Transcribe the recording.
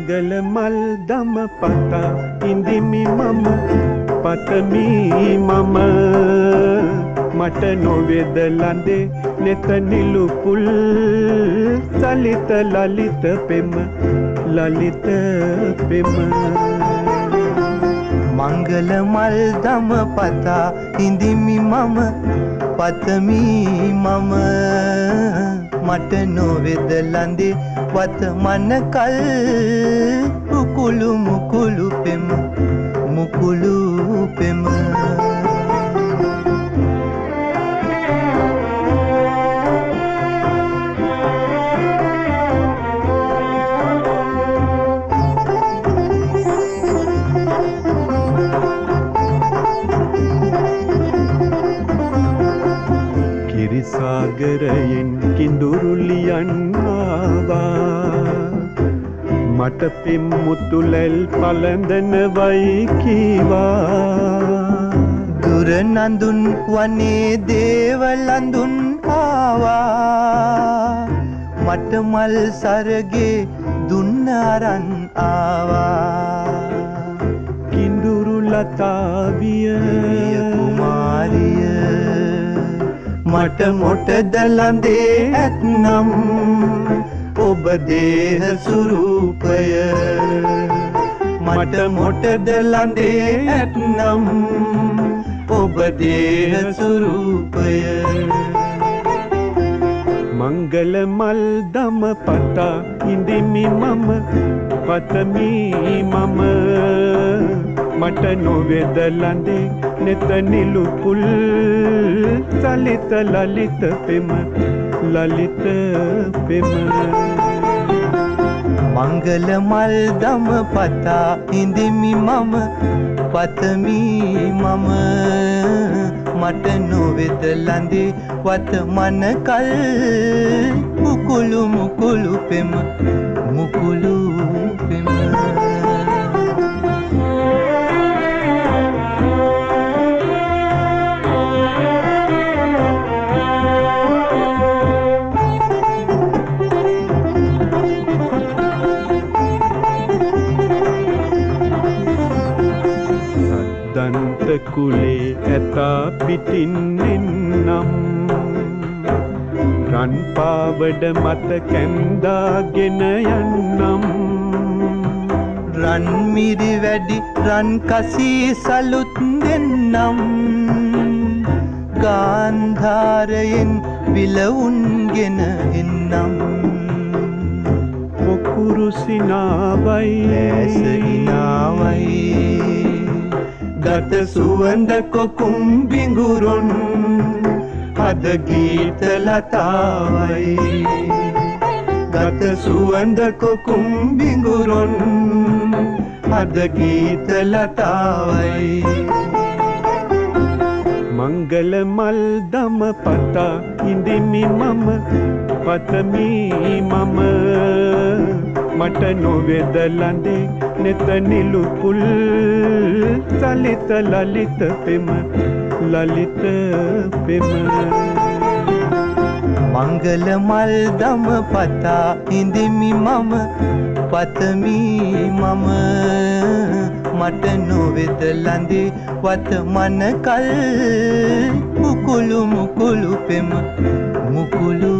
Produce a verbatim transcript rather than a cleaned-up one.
මංගල මල් දම පතා ඉඳිමි මම පතමි මම මට නොවේද ලඳේ නෙත නිලු පුල් සලිත ලලිත පෙම ලලිත පෙම මංගල මල් දම පතා ඉඳිමි මම පතමි මම මට නොවේද ලඳේ වත මන කල් මුකුළු මුකුළු පෙම මුකුළු පෙම සාගරයෙන් කිඳුරු ලියන්නවා මට පෙම් මුතුලැල් පළඳනවයි කීවා දුර නඳුන් වනේ දේවලඳුන් ආවා මට මල් සරගේ දුන්න අරන් ආවා කිඳුරු ලතාවිය කුමාරිය මට මොටද ලඳේ ඇත්නම් ඔබ දේහ සුරූපය මට මොටද ලඳේ ඇත්නම් ඔබ දේහ සුරූපය මංගල මල් දම පතා ඉඳිමි මම පතමි මම මට නොවේද ලඳේ නෙත නිලු පුල් සලිත ලලිත පෙම ලලිත පෙම මංගල මල් දම පතා ඉඳිමි මම පතමි මම මට නොවේද ලඳේ වත මන කල් මුකුළු මුකුළු පෙම මුකුළු පෙම දන්ත කුලේ ඇතා පිටින් එන්නම් රන් පාවඩ මත කැන්දාගෙන යන්නම් රන් මිරි වැඩි රන් කසී සලුත් දෙන්නම් ගාන්ධාරයෙන් විලවුන්ගෙන එන්නම් පොකුරු සිනාවයි ඇසහිනාවයි ගත සුවඳ කොකුම් බිඟුරුන් අද ගීත ලතාවයි ගත සුවඳ කොකුම් බිඟුරුන් අද ගීත ලතාවයි මංගල මල් දම පතා ඉඳිමි මම පතමි මම මට නොවේද ලඳේ නෙත නිලු පුල් සලිත ලලිත පෙම ලලිත පෙම මංගල මල් දම පතා ඉඳිමි මම පතමි මම මට නොවේද ලඳේ වත මන කල් මුකුළු මුකුළු පෙම මුකුළු